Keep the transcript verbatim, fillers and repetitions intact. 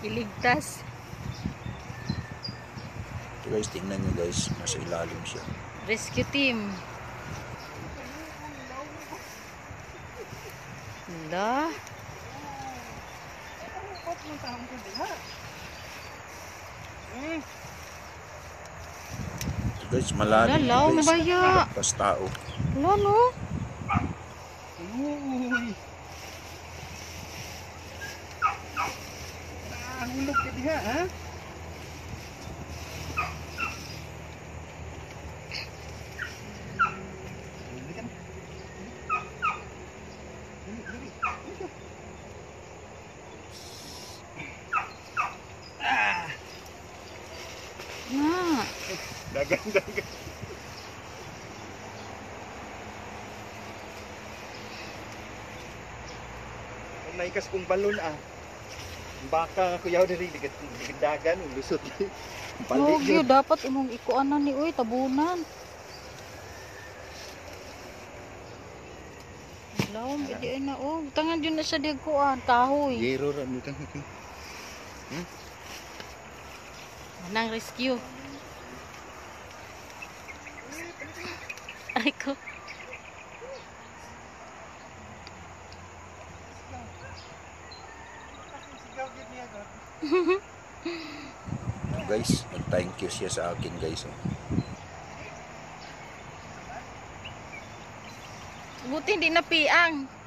Iligtas. So guys, tingnan nyo guys, nasa ilalim siya. Rescue team. Hala. So guys, malalim Lalaw, guys. mabaya. Pas tao. Wala no. Uy. Ah, hulog ka diha, ha? Na. Dagan, dagan. Naikas kong balon ah. Baka kuyaw diri digit dagan lusot. Oh, Balik gyud yun. dapat imong ikuanan ni uy tabunan. Lalaw, gidi na oh. Tangan jud na siya di kuan kahoy. Yero ra mo kang. Nang rescue. Ay ko. Guys, nag-thank you siya sa akin guys. Oh. Buti hindi napiang.